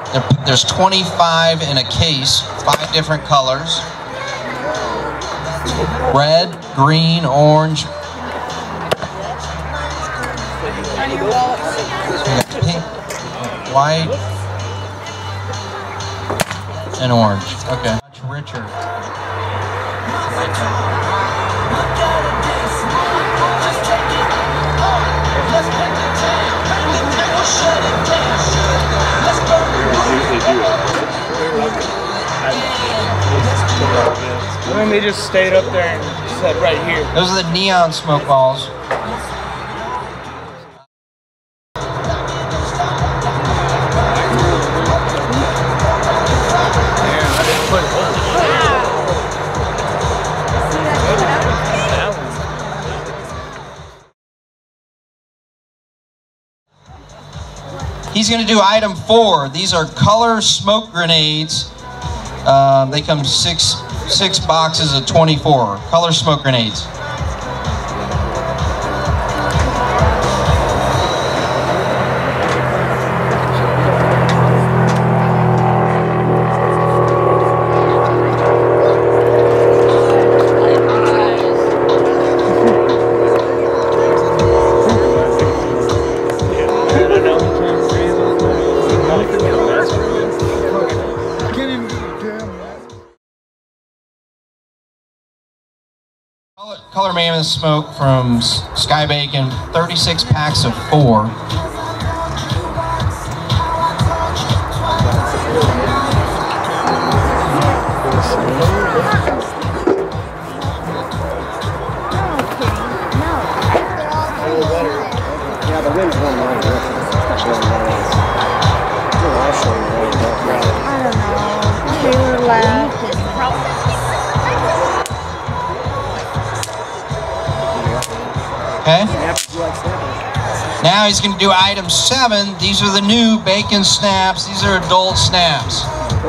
There's 25 in a case, 5 different colors. Red, green, orange. Pink, white, and orange. Okay. Much richer. And they just stayed up there and said right here. Those are the neon smoke balls. He's going to do item 4. These are color smoke grenades. They come six boxes of 24 color smoke grenades. Color Mammoth smoke from Sky Bacon, 36 packs of 4. Yeah, the wind's one line. I don't know. Taylor left. Okay. Now he's going to do item 7. These are the new bacon snaps. These are adult snaps.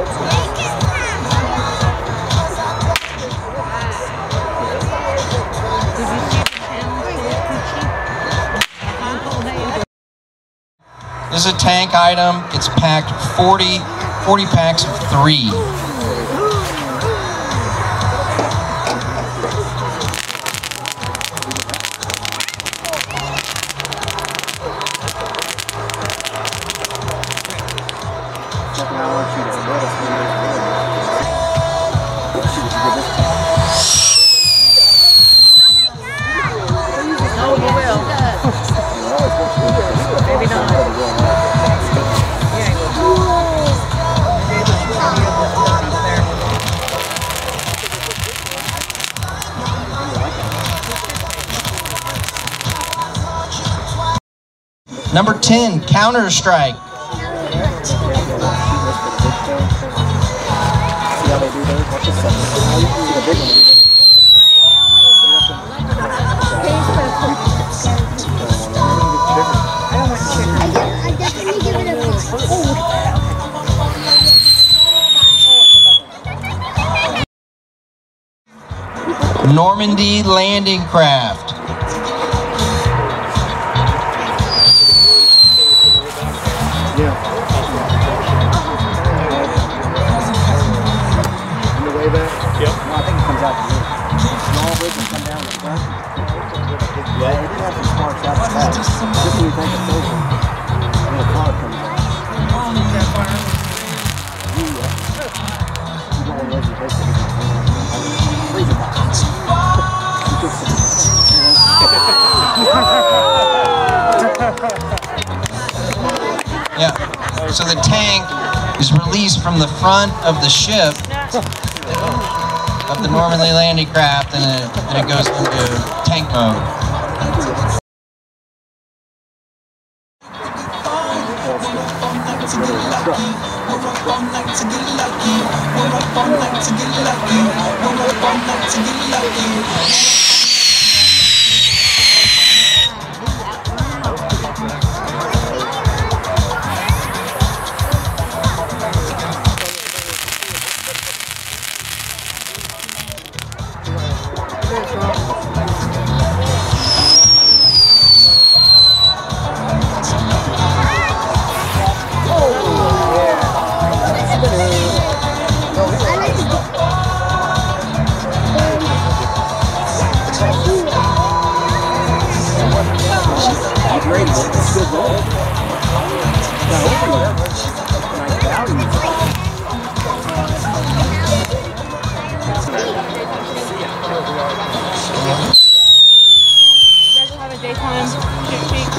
This is a tank item. It's packed 40 packs of 3. Number 10, Counter-Strike. See how they do those? Watch this stuff. Now you can see the big one. I definitely give it a Normandy Landing Craft. Yeah. On the way back? Yep. No, I think it comes out the here. Small bridges come down the front. Yeah, it did have some sparks out the back. Just when you think it's over. And the car comes out. You go on the edge of the base. Freezer box. Yeah. So the tank is released from the front of the ship of the Normandy Landing Craft, and it goes into tank mode. traded it. It's good gold. Now, hopefully that's nice value. You guys will have a daytime sneak peek.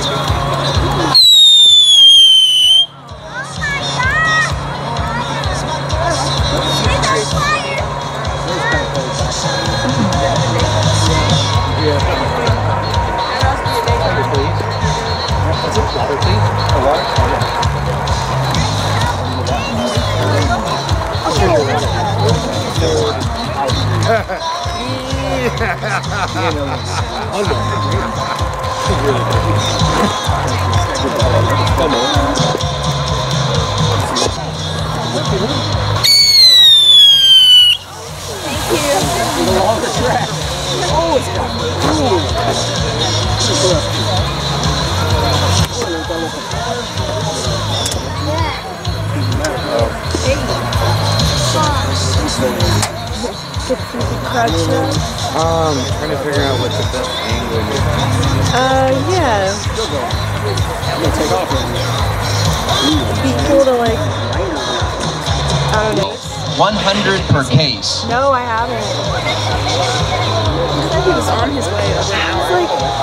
Trying to figure out what the best angle is. Yeah. Take off It'd be cool to like, I don't know. 100 per case. No, I haven't. He said he was on his way over an hour.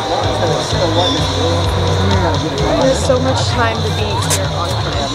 It's like, there's so much time to be here on time.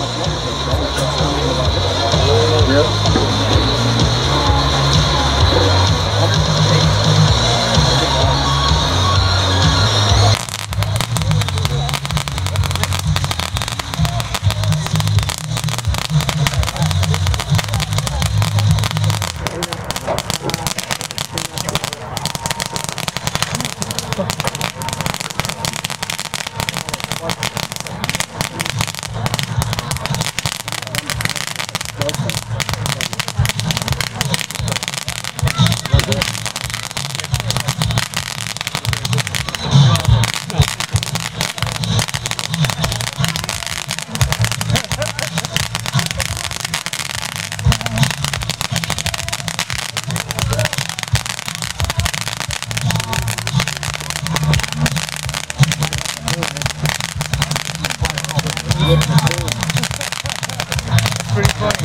Pretty funny.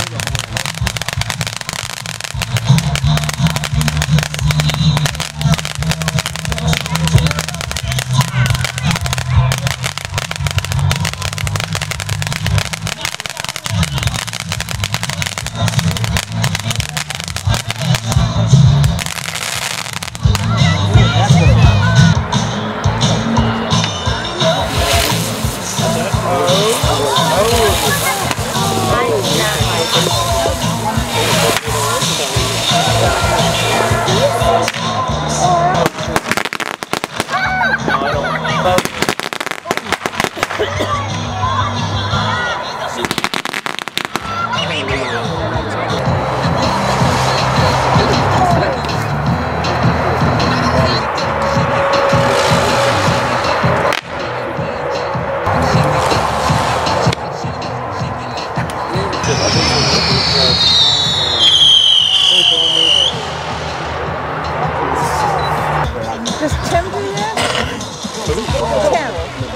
Does Tim do that? Tim.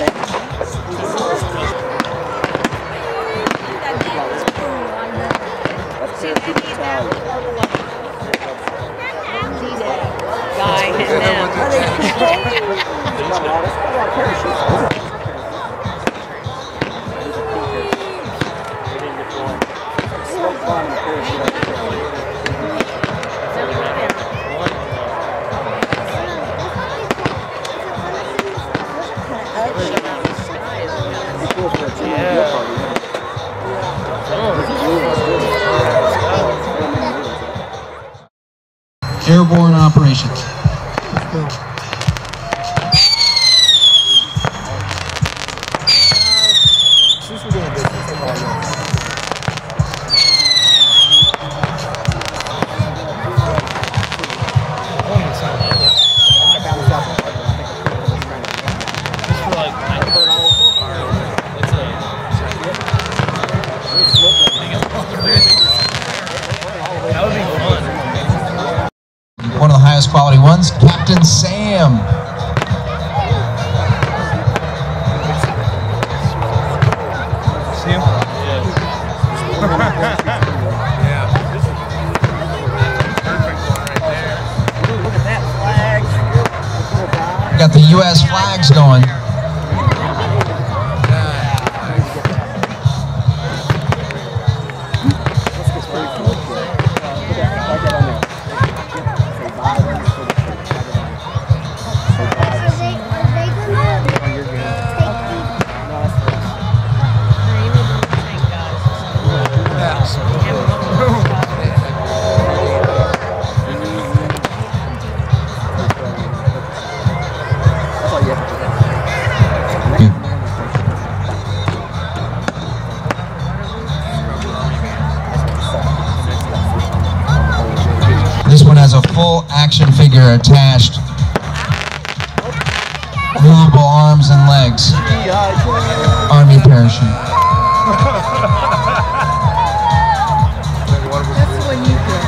Guy and them. Airborne operations. One of the highest quality ones, Captain Sam. This is perfect one right there. Ooh, look at that flag. Got the U.S. flags going. It's pretty cool. Look at that on there. Say bye. That's all you have to do. This one has a full action figure attached. Movable arms and legs. Army parachute. That's when you get.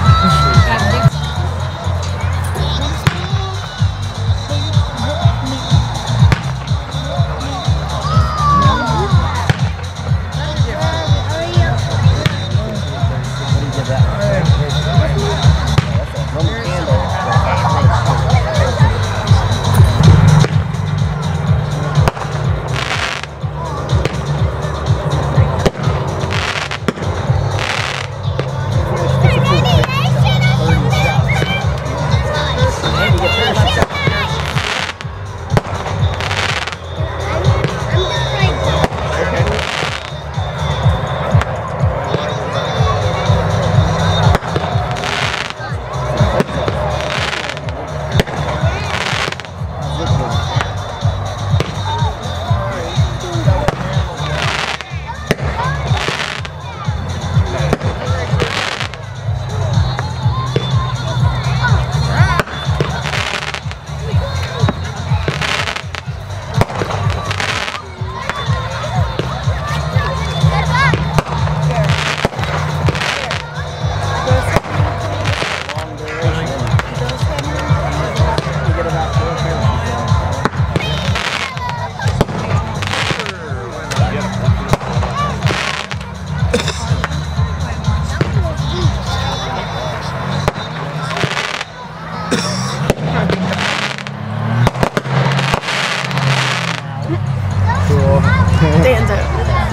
Stands over there.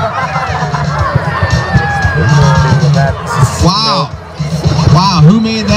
Wow. Wow, who made that?